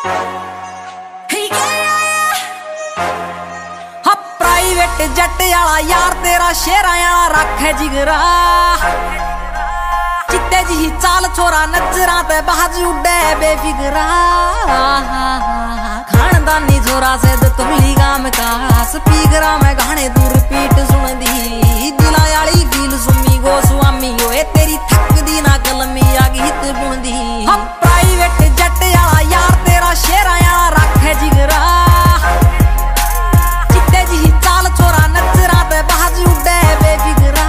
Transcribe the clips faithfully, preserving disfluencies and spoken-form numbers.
Private जट आला यार तेरा शेरा आला रखे जिगरा, चित्ते जी चाल छोरा नजरा ते बाजू उड़े बेफिकरा। खानदानी छोरा से तुमली गाम का स्पीकरा में गाने दूर पीट सुन दी, दिला आली फील सुमी गो स्वामी होए तेरी थक दी ना कलमी आ गीत बुन दी। हम प्राइवेट जट आला यार तेरा शेरा आला रखे जिगरा, चित्ते जी चाल छोरा नजरा ते बाजू उड़े बेफिकरा।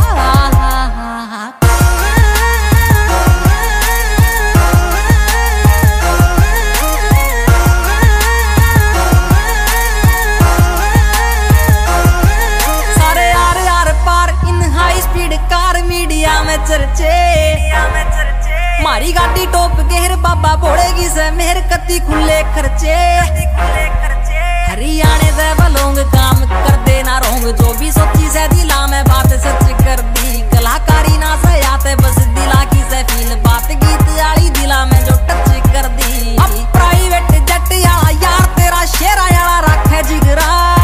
चर्चे मारी गाड़ी टॉप गेर बाबा बोलेगी से मेहर कती खुले खर्चे। हरियाणे से बलोंग काम कर देना रोंग, जो भी सोची से दिला में बात सच कर दी। कलाकारी ना से आते बस दिला की से फील बात गीत आली दिला में जो टच कर दी। अब प्राइवेट जट आला यार तेरा शेरा आला रखे जिगरा।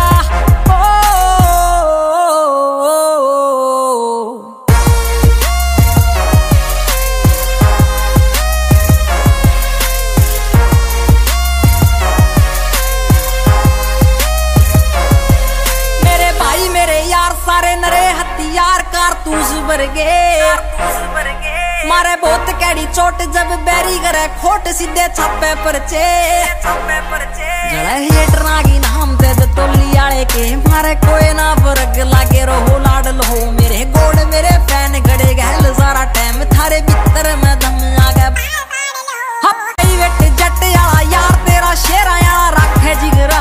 सारे नरे हथियार कारतूस वर्गे मारे बहुत कैडी चोट जब बैरी करे खोट सीधे छापे परचे। जड़े हेटर नागी नाम दे तोली आले के मारे कोई ना फर्क लागे रहो लाड लो मेरे गोड़ मेरे फैन खड़े गहल सारा टाइम थारे भीतर में दम आ गया। प्राइवेट जट आला यार तेरा शेरा आला रखे जिगरा,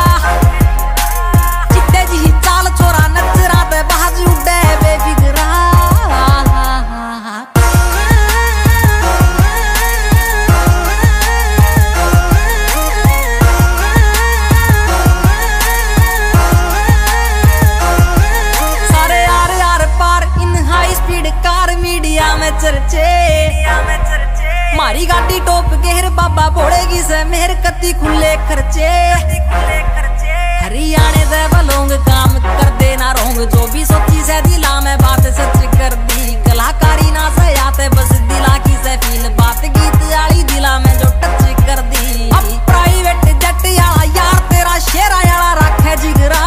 चित्ते जी चाल छोरा नजरा ते बाजू उड़े बेफिकरा। सारे यार यार पार in high speed car media में चर्चे। मारी गाड़ी टॉप गेर बाबा बोलेगी से मेहर कती खुले खर्चे। हरियाणे से बलोंग काम कर देना रोंग, जो भी सोची से दिला में बात सच कर दी। कलाकारी ना से आते बस दिला की से फील बात गीत आली दिला में जो टच कर दी। अब प्राइवेट जट आला यार तेरा शेरा आला रखे जिगरा।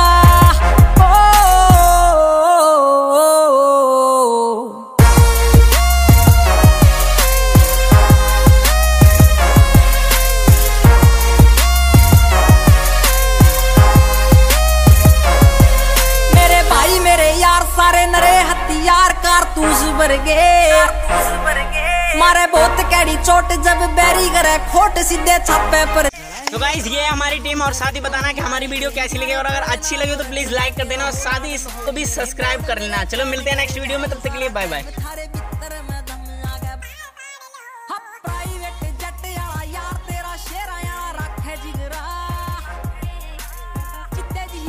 सारे नरे हथियार कारतूस वर्गे मारे बहुत कैडी चोट जब बैरी करे खोट सीधे छापे पर। तो गाइस ये है हमारी टीम, और साथ ही बताना कि हमारी वीडियो कैसी लगी, और अगर अच्छी लगी तो प्लीज लाइक कर देना और साथ ही इसको भी सब्सक्राइब कर लेना। चलो मिलते हैं नेक्स्ट वीडियो में, तब तक के लिए bye bye.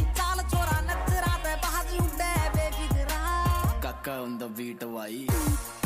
on the beat, why?